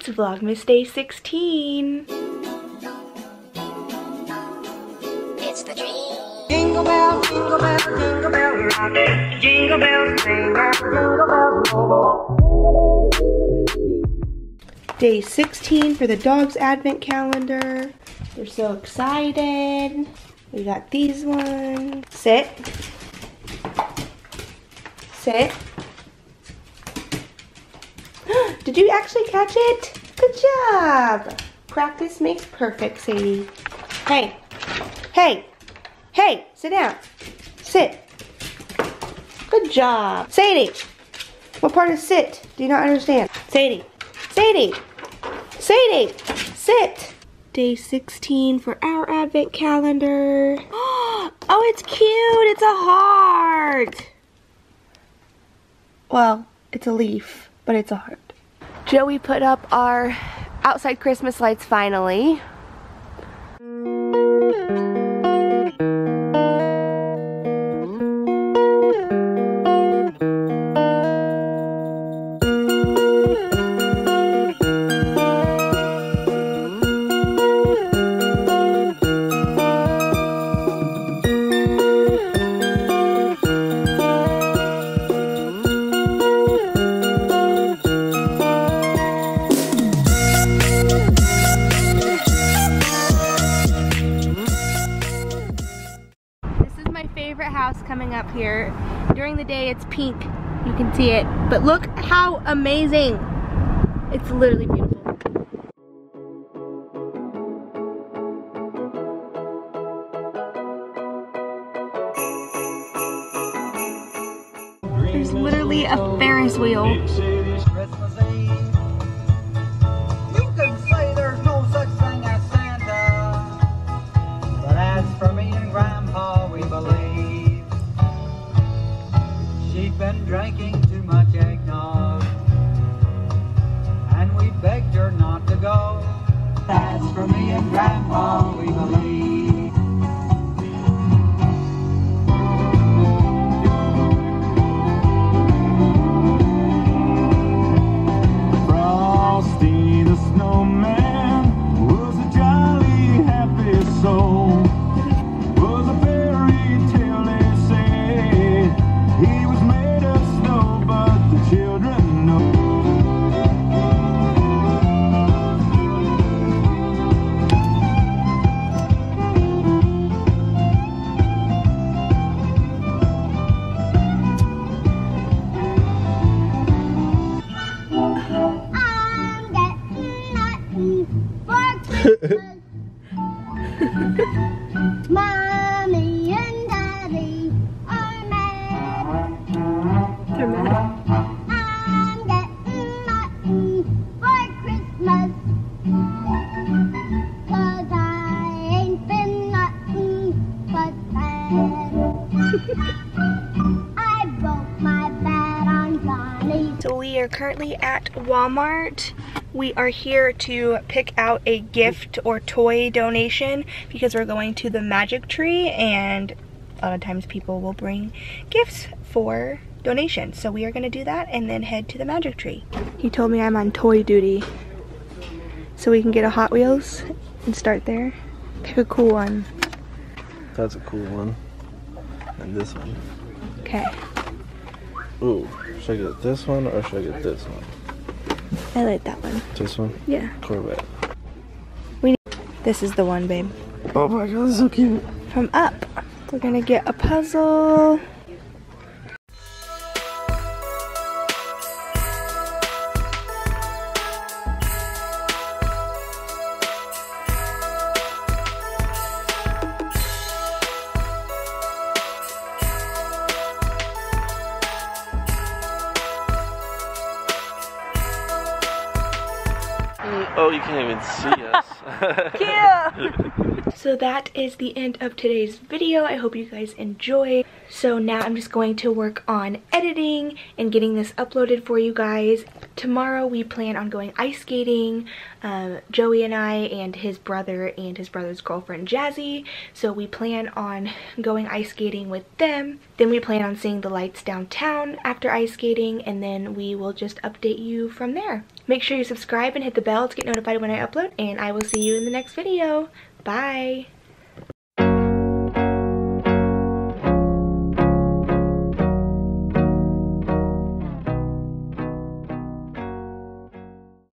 It's Vlogmas Day 16. It's the dream. Jingle bell, jingle bell, jingle bell rock. Jingle bells ring, jingle bells roll. Day 16 for the dog's advent calendar. They're so excited. We got these ones. Sit. Sit. Did you actually catch it? Good job. Practice makes perfect, Sadie. Hey. Hey. Hey, sit down. Sit. Good job. Sadie. What part of sit do you not understand? Sadie. Sadie. Sadie. Sit. Day 16 for our advent calendar. Oh, it's cute. It's a heart. Well, it's a leaf, but it's a heart. Joey put up our outside Christmas lights finally. House coming up here. During the day it's pink, you can see it, but look how amazing. It's literally beautiful. There's literally a Ferris wheel. Been drinking too much eggnog, and we begged her not to go. That's for me and Grandpa, we believe. Frosty the Snowman was a jolly happy soul. Was a fairy tale, they said. He was made of snow, but the children know. Mommy and Daddy are mad. They're mad. I'm getting nothing for Christmas, 'cause I ain't been nothing but bad. I broke my bed on Johnny. So we are currently at Walmart. We are here to pick out a gift or toy donation because we're going to the Magic Tree, and a lot of times people will bring gifts for donations. So we are gonna do that and then head to the Magic Tree. He told me I'm on toy duty, so we can get a Hot Wheels and start there. Pick a cool one. That's a cool one. And this one. Okay. Ooh, should I get this one or should I get this one? I like that one. This one? Yeah. Corvette. This is the one, babe. Oh my god, that's so cute. From Up. We're gonna get a puzzle. Oh, you can't even see us. Cute! So So that is the end of today's video. I hope you guys enjoyed. So now I'm just going to work on editing and getting this uploaded for you guys. Tomorrow we plan on going ice skating, Joey and I and his brother's girlfriend Jazzy. So we plan on going ice skating with them. Then we plan on seeing the lights downtown after ice skating, and then we will just update you from there. Make sure you subscribe and hit the bell to get notified when I upload, and I will see you in the next video. Bye!